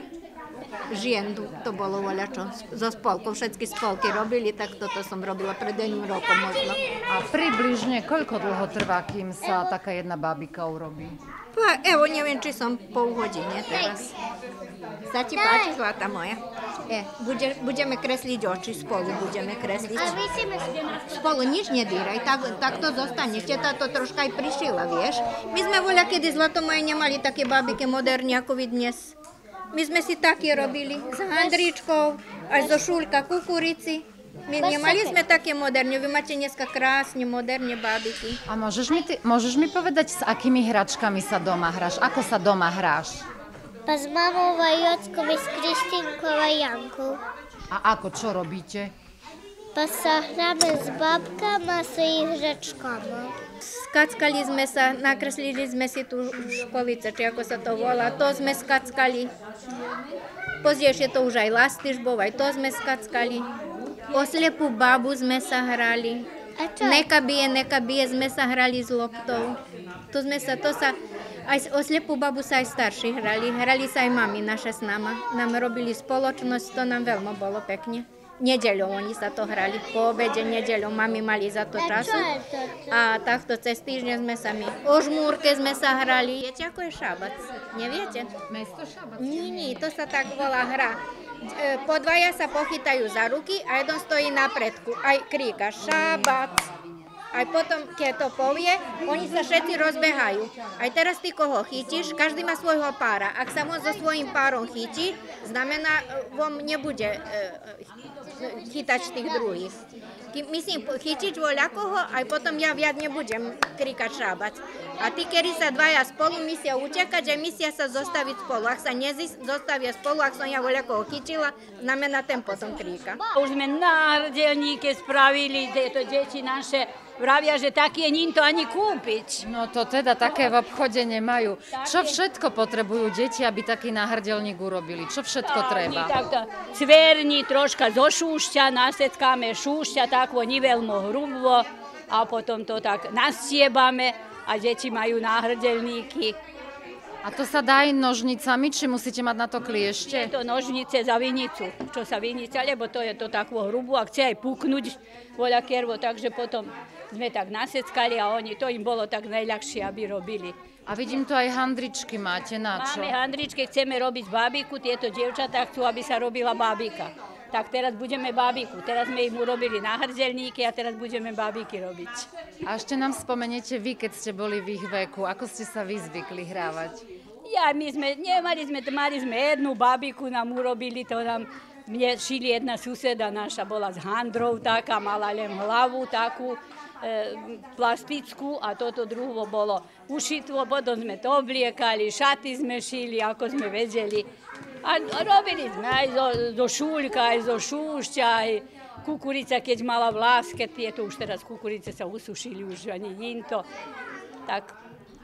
žien, to bolo voľačo zo spolkov, všetky spolky robili, tak toto som robila pred jedným rokom možno. A približne koľko dlho trvá, kým sa taká jedna bábika urobí? Evo, neviem, či som pol hodine teraz. Sa ti páči, zlata moja? E, bude, budeme kresliť oči, spolu budeme kresliť. Spolu nič nedýraj, tak, tak to zostane. Teta to troška aj prišila, vieš. My sme voľa, kedy zlato moje nemali také bábiky moderní, ako vy dnes. My sme si také robili s handričkou, až zo šuľka kukurici. My nemali sme také moderne, vy máte dneska krásne, moderne bábiky. A môžeš mi, ty, môžeš mi povedať, s akými hračkami sa doma hráš? Ako sa doma hráš? Pa s mamou a Jockom, s Kristinkou a Jankou. A ako, čo robíte? Pa sa hráme s babkami a s hračkami. Skackali sme sa, nakreslili sme si tú školice, či ako sa to volá, to sme skackali. Pozdejšie to už aj lastižbov, aj to sme skackali. O slepú babu sme sa hrali. Neka bije, neka bije sme sa hrali s loptou. To sme sa, to sa, aj o slepú babu sa aj starší hrali. Hrali sa aj mami naše s nama. Nám robili spoločnosť, to nám veľmi bolo pekne. Nedeľou oni sa to hrali, po obede nedeľou mami mali za to času. A takto cez týždeň sme sa my. O žmúrke sme sa hrali. Viete, ako je šabac? Neviete? Mesto šabac? Nie, nie, to sa tak volá hra. Po dvaja sa pochytajú za ruky a jeden stojí na predku. Aj kríka šabac. Aj potom, keď to povie, oni sa všetci rozbehajú. Aj teraz ty, koho chytíš, každý má svojho pára. Ak sa on so svojím párom chytí, znamená, on nebude e, chytať tých druhých. Myslím, chytiť voľakoho, aj potom ja viac nebudem krikať šábať. A tí, kedy sa dvaja spolu musia utekať, aj musia sa zostaviť spolu. Ak sa nezostavia spolu, ak som ja voľakoho chytila, znamená, ten potom kríka. Už sme náhrdelníke spravili, tieto deti naše. Vravia, že také ním to ani kúpiť. No to teda také v obchode nemajú. Čo všetko potrebujú deti, aby taký náhrdelník urobili? Čo všetko treba? Takto cverni, troška zo šúšťa, nasetkáme šúšťa, takvo niveľmo hrubo a potom to tak nastiebame a deti majú náhrdelníky. A to sa dá aj nožnicami, či musíte mať na to kliešte? Je to nožnice za vinicu, čo sa vinica, lebo to je to takvo hrubo a chce aj puknúť voľa kervo, takže potom sme tak naseckali a oni, to im bolo tak najľahšie, aby robili. A vidím tu aj handričky máte, na čo? Máme handričky, chceme robiť bábiku, tieto dievčatá chcú, aby sa robila bábika. Tak teraz budeme bábiku, teraz sme im urobili náhrdelníky a teraz budeme bábiky robiť. A ešte nám spomeniete vy, keď ste boli v ich veku, ako ste sa vy zvykli hrávať? Ja, my sme, nemali sme, mali sme jednu bábiku, nám urobili, to nám, mne šili jedna suseda naša, bola z handrov taká, mala len hlavu takú, e, plastickú a toto druho bolo ušitvo, potom sme to obliekali, šaty sme šili, ako sme vedeli. A robili sme aj zo, zo šúľka, aj zo šúšťa, aj kukurica, keď mala vláske, tieto už teraz kukurice sa usušili, už ani into. Tak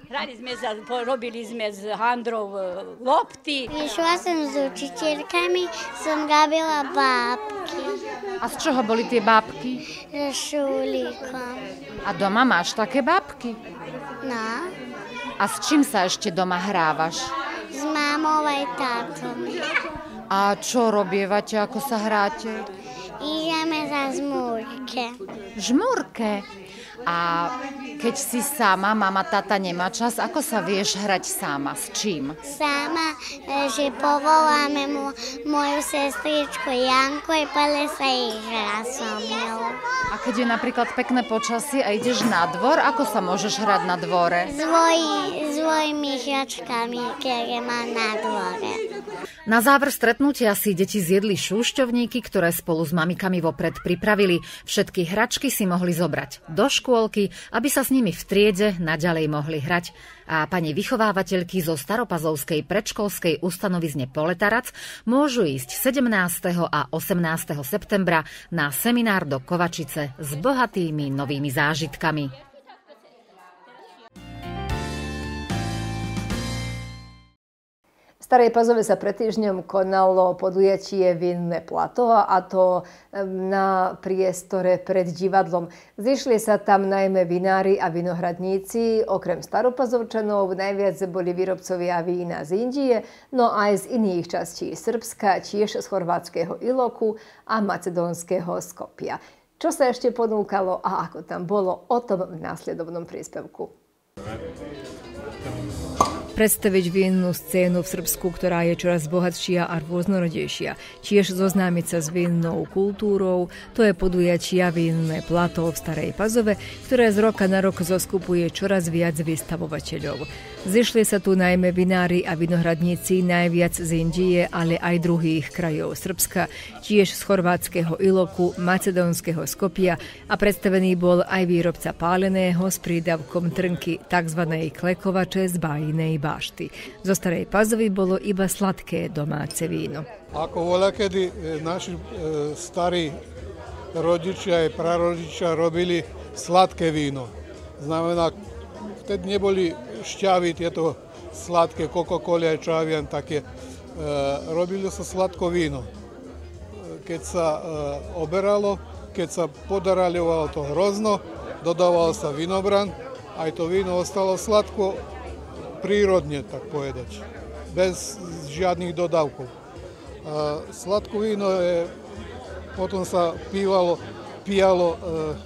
Hrali sme, za, robili sme z handrov lopty. Išla som s učiteľkami, som gabila bábky. A z čoho boli tie bábky? So šulíkom. A doma máš také bábky? No. A s čím sa ešte doma hrávaš? S mámou aj tátom. A čo robievate, ako sa hráte? Ideme za žmúrke. Žmúrke? A keď si sama, mama, tata nemá čas, ako sa vieš hrať sama? S čím? Sama, že povoláme mu, moju sestričku Janku a pole sa hrá so mnou. A keď je napríklad pekné počasie a ideš na dvor, ako sa môžeš hrať na dvore? S svojimi hračkami, ktoré mám na dvore. Na záver stretnutia si deti zjedli šúšťovníky, ktoré spolu s mamikami vopred pripravili. Všetky hračky si mohli zobrať do škôlky, aby sa s nimi v triede naďalej mohli hrať. A pani vychovávateľky zo Staropazovskej predškolskej ustanovizne Poletarac môžu ísť sedemnásteho a osemnásteho septembra na seminár do Kovačice s bohatými novými zážitkami. V Starej Pazove sa pred týždňom konalo podujatie Vinné plato, a to na priestore pred divadlom. Zišli sa tam najmä vinári a vinohradníci. Okrem Staropazovčanov najviac boli výrobcovia vína z Indie, no aj z iných častí Srbska, tiež z chorvátskeho Iloku a macedónskeho Skopja. Čo sa ešte ponúkalo a ako tam bolo, o tom v následovnom príspevku. Predstaviť vinnú scénu v Srbsku, ktorá je čoraz bohatšia a rôznorodejšia. Tiež zoznámiť sa s vinnou kultúrou, to je podujatia Vinné plato v Starej Pazove, ktoré z roka na rok zoskupuje čoraz viac vystavovateľov. Zišli sa tu najmä vinári a vinohradníci najviac z Indie, ale aj druhých krajov Srbska, tiež z chorvátskeho Iloku, macedónskeho Skopia a predstavený bol aj výrobca páleného s prídavkom trnky, tzv. Klekovače z Bajinej bašty. Zo Starej Pazovy bolo iba sladké domáce víno. Ako voľakedy naši e, starí rodičia a prarodičia robili sladké víno. Znamená, vtedy neboli šťavy, tieto sladké Coca-Cola a čavian také. E, robili sa sladko víno. Keď sa e, oberalo, keď sa podaraliovalo to hrozno, dodávalo sa vinobran, aj to víno ostalo sladko, prírodne, tak povedať, bez žiadnych dodávkov. A sladké víno je, potom sa pívalo, pijalo e, e,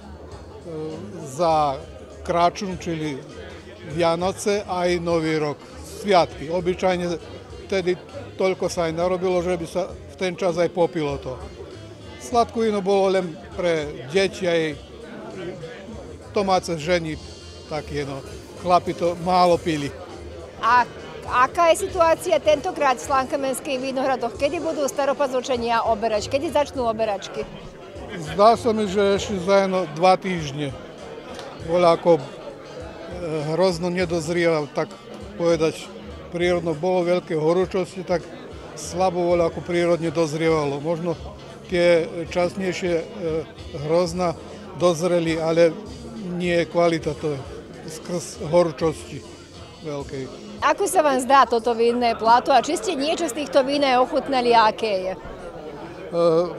za Kračun, čili Vianoce, aj Nový rok, sviatky. Obyčajne vtedy toľko sa aj narobilo, že by sa v ten čas aj popilo to. Sladké víno bolo len pre deti, aj domáce ženy, také no, chlapi to málo pili. A aká je situácia tentokrát v Slankamenských vinohradoch? Kedy budú Staropazovčania oberať? Kedy začnú oberačky? Zdá sa mi, že ešte za jedno dva týždne. Bola ako hrozno nedozrieva, tak povedať, prírodno bolo veľké horúčosti, tak slabo bola ako prírodne dozrievalo. Možno tie časnejšie hrozna dozreli, ale nie je kvalita to skrz horúčosti veľkej. Ako sa vám zdá toto vinné plato a či ste niečo z týchto vín ochutnali, aké je? Uh,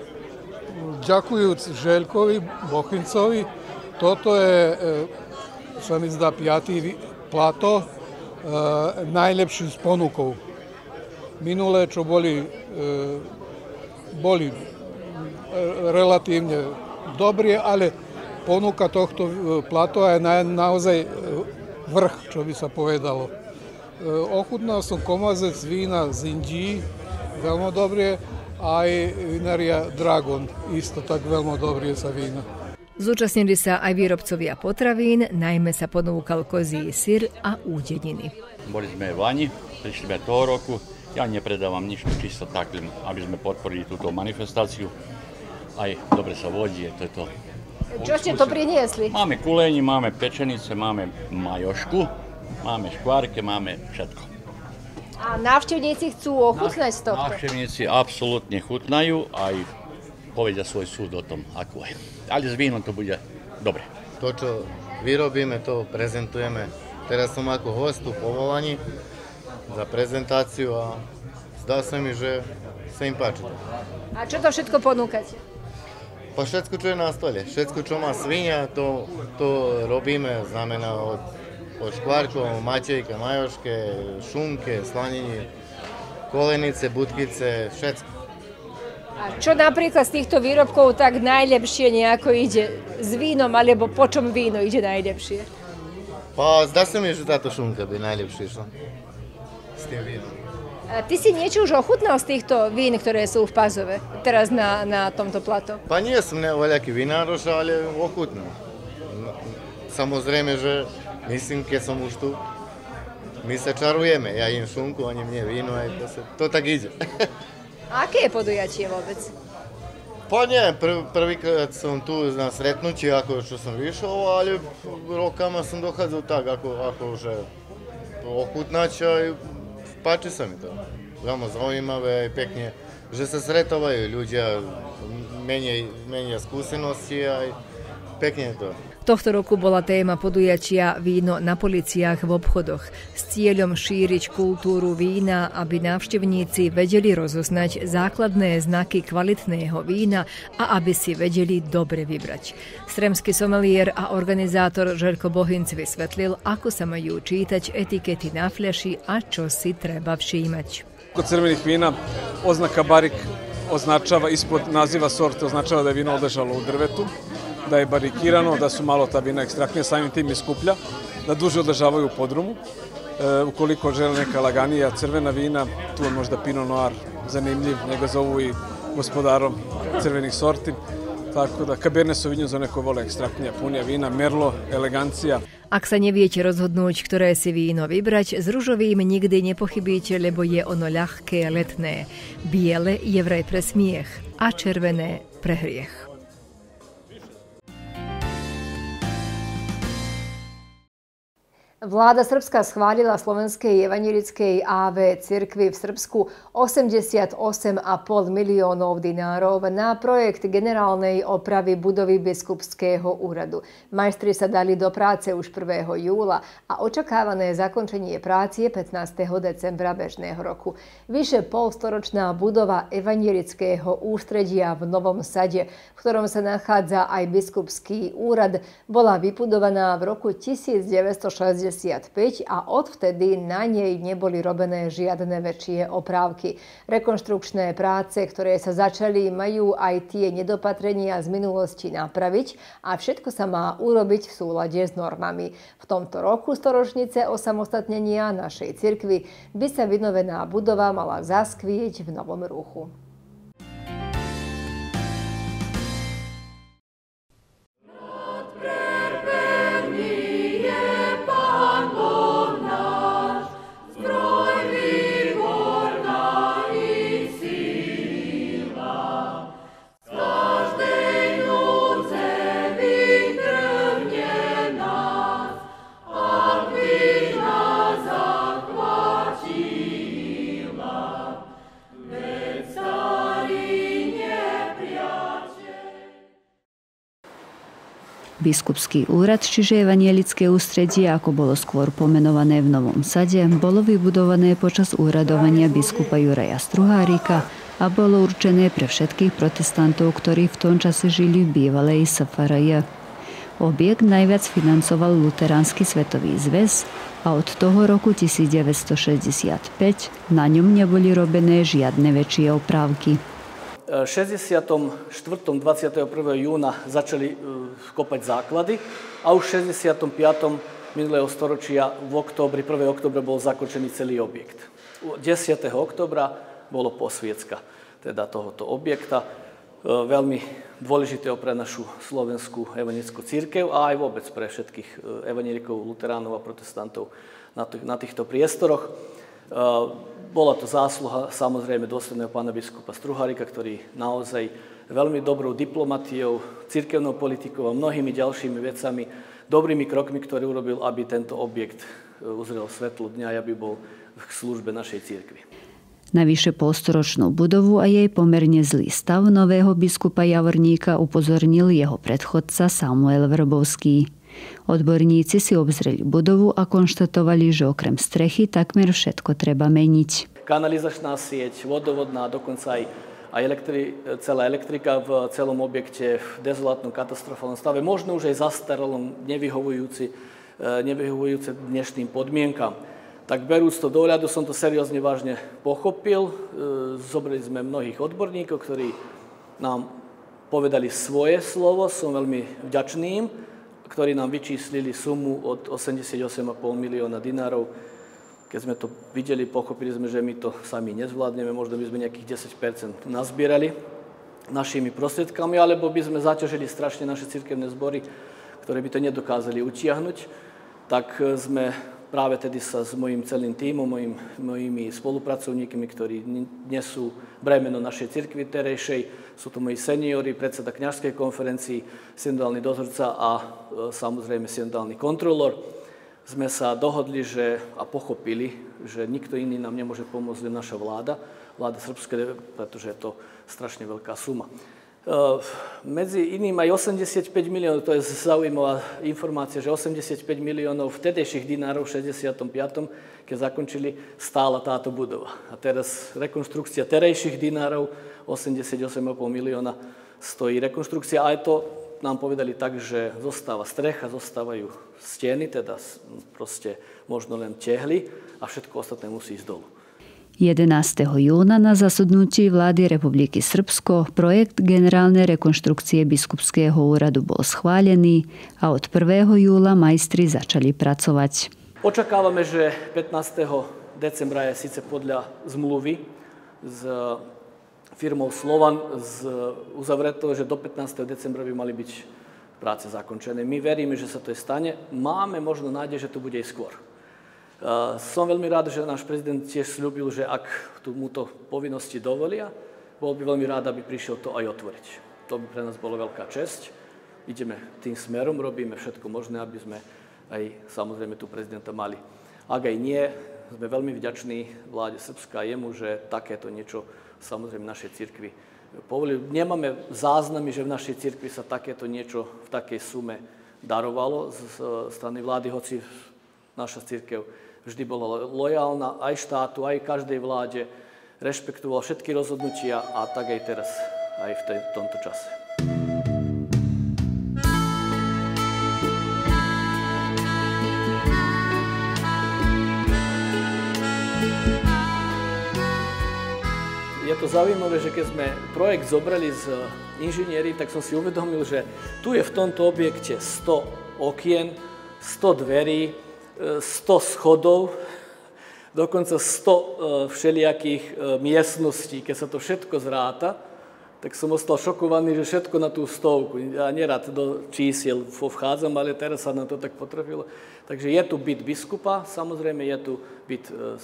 ďakujúc Žeľkovi, Bochincovi, toto je, uh, sa mi zdá, piatý plato, uh, najlepší s ponukou. Minulé, čo boli, uh, boli uh, relatívne dobré, ale ponuka tohto uh, plato je na, naozaj uh, vrch, čo by sa povedalo. Ochutnal som komazec vína z Indii, veľmi dobré, aj vinária Dragon, isto tak veľmi dobré sa vína. Zúčastnili sa aj výrobcovia potravín, najmä sa ponúkal kozí syr a údeniny. Boli sme v Lani, prišli sme toho roku, ja nepredávam nič, čisto tak, aby sme podporili túto manifestáciu. Aj dobre sa vodí, to je to. Čo ste to priniesli? Máme kuleni, máme pečenice, máme majošku, máme škvárke, máme všetko. A návštevníci chcú ochutnať z tohto? Návštevníci absolútne chutnajú aj povedia svoj súd o tom, ako je. Ale s vínom to bude dobre. To, čo vyrobíme, to prezentujeme Teraz som ako host tu povolaní za prezentáciu a zdá sa mi, že sa im páči. A čo to všetko ponúkate? Pa všetko, čo je na stole. Všetko, čo má svinja, to, to robíme. Znamená od, od škvarkov, mačejka, majoške, šunke, slaniny, kolenice, budkice, všetko. A čo napríklad z týchto výrobkov tak najlepšie nejako ide s vínom, alebo po čom víno ide najlepšie? Pa zdá sa mi, že táto šunka by najlepšie šla s tým vínom. A ty si niečo už ochutnal z týchto vín, ktoré sú v Pazove, teraz na, na tomto plato? Pa nie som nevoľaký vinároš, ale ochutnal. Samozrejme, že myslím, keď som už tu, my sa čarujeme. Ja im šunku, oni mne víno, aj to, sa, to tak ide. A aké je podujatie vôbec? Pa nie, prv, prvýkrát som tu na sretnutí, ako čo som vyšiel, ale rokama som dochádzal tak, ako, ako že ochutnať a páči sa mi to. Veľmi zaujímavé, aj pekne, že sa stretávajú ľudia, menia, menia skúsenosti a pekne to. Tohto roku bola téma podujatia Víno na policiách v obchodoch s cieľom šíriť kultúru vína, aby návštevníci vedeli rozoznať základné znaky kvalitného vína a aby si vedeli dobre vybrať. Sremský someliér a organizátor Željko Bohinc vysvetlil, ako sa majú čítať etikety na fľaši a čo si treba všímať. Kod crvenih vína oznaka barik označava ispod naziva sorte, označava da je vino odležalo u drvetu, da je barikirano, da su malo ta vina ekstraktnija, samim tim i skuplja, da duže odležavaju u podrumu. E, ukoliko žele neka laganija crvena vina, tu je možda Pinot Noir zanimljiv, njega zovu i gospodarom crvenih sorti. Tako da Cabernet Sauvignon za neko vole ekstraktnija, punija vina, Merlot, elegancija. Ak sa neviete rozhodnúť, ktoré si víno vybrať, s ružovým nikdy nepochybíte, lebo je ono ľahké, letné. Biele je vraj pre smiech a červené pre hriech. Vláda Srbska schválila slovenskej evanjelickej á vé cirkvi v Srbsku osemdesiatosem a pol miliónov dinárov na projekt generálnej opravy budovy biskupského úradu. Majstri sa dali do práce už prvého júla a očakávané zakončenie práce je pätnásteho decembra bežného roku. Vyše polstoročná budova evanjelického ústredia v Novom Sade, v ktorom sa nachádza aj biskupský úrad, bola vybudovaná v roku tisícdeväťstošesťdesiatpäť a odvtedy na nej neboli robené žiadne väčšie oprávky. Rekonštrukčné práce, ktoré sa začali, majú aj tie nedopatrenia z minulosti napraviť a všetko sa má urobiť v súlade s normami. V tomto roku storočnice osamostatnenia našej cirkvi by sa vynovená budova mala zaskvieť v novom ruchu. Biskupský úrad, čiže evanielické ústredie, ako bolo skôr pomenované v Novom Sade, bolo vybudované počas úradovania biskupa Juraja Struhárika a bolo určené pre všetkých protestantov, ktorí v tom čase žili v bývalej es ef er jé. Objekt najviac financoval Luteránsky svetový zväz a od toho roku tisícdeväťstošesťdesiatpäť na ňom neboli robené žiadne väčšie oprávky. V šesťdesiatom štvrtom dvadsiateho prvého júna začali kopať základy a už v šesťdesiatom piatom minulého storočia v októbri, prvého októbra bol zakončený celý objekt. desiateho októbra bolo posviecka teda tohoto objekta. Veľmi dôležité pre našu slovenskú evanjelickú cirkev a aj vôbec pre všetkých evanjelikov, luteránov a protestantov na týchto priestoroch. Bola to zásluha samozrejme dôsledného pána biskupa Struhárika, ktorý naozaj veľmi dobrou diplomatiou, cirkevnou politikou a mnohými ďalšími vecami, dobrými krokmi, ktoré urobil, aby tento objekt uzrel svetlo dňa, aby bol v službe našej cirkvi. Na vyše polstoročnú budovu a jej pomerne zlý stav nového biskupa Javorníka upozornil jeho predchodca Samuel Vrbovský. Odborníci si obzreli budovu a konštatovali, že okrem strechy takmer všetko treba meniť. Kanalizačná sieť, vodovodná, dokonca aj, aj elektri, celá elektrika v celom objekte v dezolátnom katastrofálnom stave, možno už aj zastaralom, nevyhovujúci, nevyhovujúce dnešným podmienkam. Tak berúc to do ohľadu, som to seriózne vážne pochopil. Zobrali sme mnohých odborníkov, ktorí nám povedali svoje slovo, som veľmi vďačný im, ktorí nám vyčíslili sumu od osemdesiatosem celá päť milióna dinárov. Keď sme to videli, pochopili sme, že my to sami nezvládneme, možno by sme nejakých desať percent nazbierali našimi prostriedkami, alebo by sme zaťažili strašne naše cirkevné zbory, ktoré by to nedokázali utiahnuť. Tak sme práve tedy sa s mojím celým tímom, mojim, mojimi spolupracovníkmi, ktorí nesú bremeno našej cirkvi terejšej, sú to moji seniori, predseda kňažskej konferencii, synodálny dozorca a e, samozrejme synodálny kontrolór, sme sa dohodli že, a pochopili, že nikto iný nám nemôže pomôcť, len naša vláda, vláda srbská, pretože je to strašne veľká suma. Uh, medzi iným aj osemdesiatpäť miliónov, to je zaujímavá informácia, že osemdesiatpäť miliónov vtedejších dinárov v šesťdesiatom piatom keď zakončili, stála táto budova. A teraz rekonštrukcia terejších dinárov, osemdesiatosem celá päť milióna stojí rekonštrukcia, ale to nám povedali tak, že zostáva strecha, zostávajú steny, teda proste možno len tehly a všetko ostatné musí ísť dolu. jedenásteho júna na zasadnutí vlády Republiky Srbsko projekt generálnej rekonštrukcie biskupského úradu bol schválený a od prvého júla majstri začali pracovať. Očakávame, že pätnásteho decembra je síce podľa zmluvy s firmou Slovan uzavreté, že do pätnásteho decembra by mali byť práce zakončené. My veríme, že sa to stane. Máme možno nádej, že to bude aj skôr. Uh, som veľmi rád, že náš prezident tiež sľúbil, že ak tomuto povinnosti dovolia, bol by veľmi rád, aby prišiel to aj otvoriť. To by pre nás bolo veľká česť. Ideme tým smerom, robíme všetko možné, aby sme aj samozrejme tu prezidenta mali. Ak aj nie, sme veľmi vďační vláde Srbska a jemu, že takéto niečo samozrejme v našej cirkvi povolili. Nemáme záznamy, že v našej cirkvi sa takéto niečo v takej sume darovalo z strany vlády, hoci naša cirkev vždy bola lojálna aj štátu, aj každej vláde, rešpektovala všetky rozhodnutia a tak aj teraz, aj v tej, tomto čase. Je to zaujímavé, že keď sme projekt zobrali z inžinieri, tak som si uvedomil, že tu je v tomto objekte sto okien, sto dverí, sto schodov, dokonca sto všelijakých miestností. Keď sa to všetko zráta, tak som ostal šokovaný, že všetko na tú stovku. Ja nerad do čísiel vchádzam, ale teraz sa nám to tak potrafilo. Takže je tu byt biskupa, samozrejme je tu byt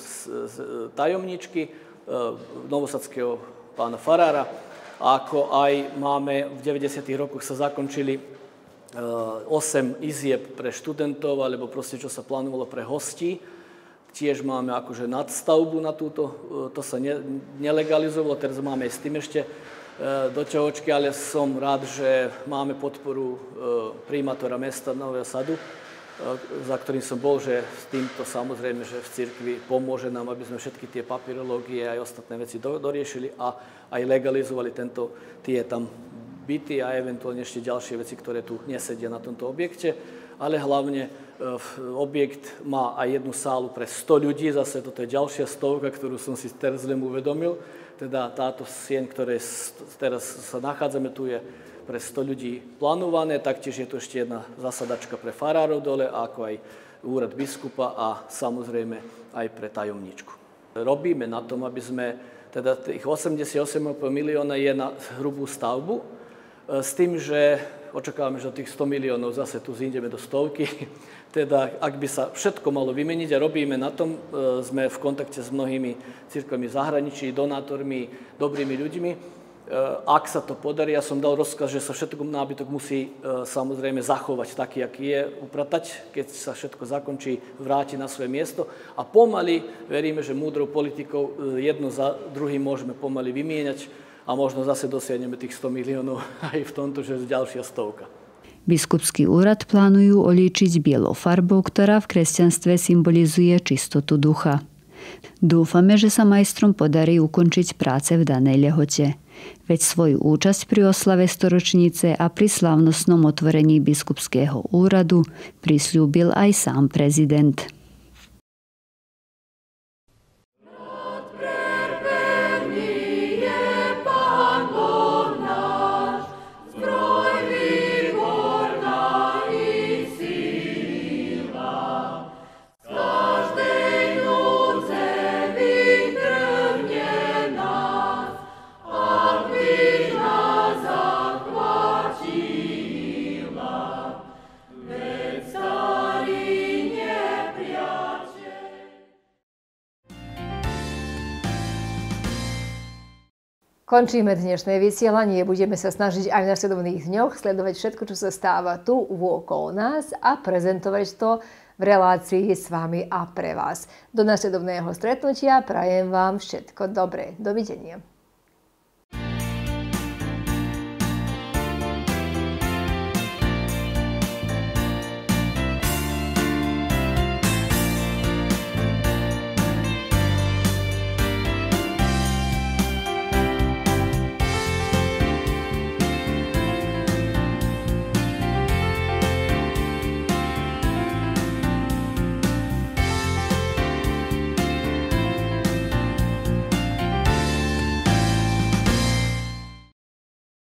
tajomničky, novosadského pána farára, ako aj máme v deväťdesiatych rokoch sa zakončili osem izieb pre študentov, alebo proste, čo sa plánovalo pre hostí. Tiež máme akože nadstavbu na túto, to sa ne, nelegalizovalo, teraz máme aj s tým ešte doťahočky, ale som rád, že máme podporu primátora mesta Nového Sadu, za ktorým som bol, že s týmto samozrejme, že v cirkvi pomôže nám, aby sme všetky tie papierológie aj ostatné veci do, doriešili a aj legalizovali tento, tie tam byty a eventuálne ešte ďalšie veci, ktoré tu nesedia na tomto objekte. Ale hlavne objekt má aj jednu sálu pre sto ľudí, zase toto je ďalšia stovka, ktorú som si teraz len uvedomil. Teda táto sieň, ktoré teraz sa nachádzame, tu je pre sto ľudí plánované, taktiež je tu ešte jedna zasadačka pre farárov dole, ako aj úrad biskupa a samozrejme aj pre tajomničku. Robíme na tom, aby sme, teda tých osemdesiatosem celá päť milióna je na hrubú stavbu, s tým, že očakávame, že do tých sto miliónov zase tu zídeme do stovky. Teda, ak by sa všetko malo vymeniť a robíme na tom, sme v kontakte s mnohými cirkvami zahraničí, donátormi, dobrými ľuďmi. Ak sa to podarí, ja som dal rozkaz, že sa všetko nábytok musí samozrejme zachovať taký, aký je, upratať, keď sa všetko zakončí, vráti na svoje miesto. A pomaly, veríme, že múdrou politikou jedno za druhým môžeme pomaly vymieňať a možno zase dosiahneme tých sto miliónov aj v tomto, že ďalšia stovka. Biskupský úrad plánujú olíčiť bielou farbou, ktorá v kresťanstve symbolizuje čistotu ducha. Dúfame, že sa majstrom podarí ukončiť práce v danej lehote. Veď svoju účasť pri oslave storočnice a pri slávnostnom otvorení biskupského úradu prisľúbil aj sám prezident. Končíme dnešné vysielanie. Budeme sa snažiť aj v nasledovných dňoch sledovať všetko, čo sa stáva tu okolo nás a prezentovať to v relácii s vami a pre vás. Do nasledovného stretnutia prajem vám všetko dobré. Dovidenia.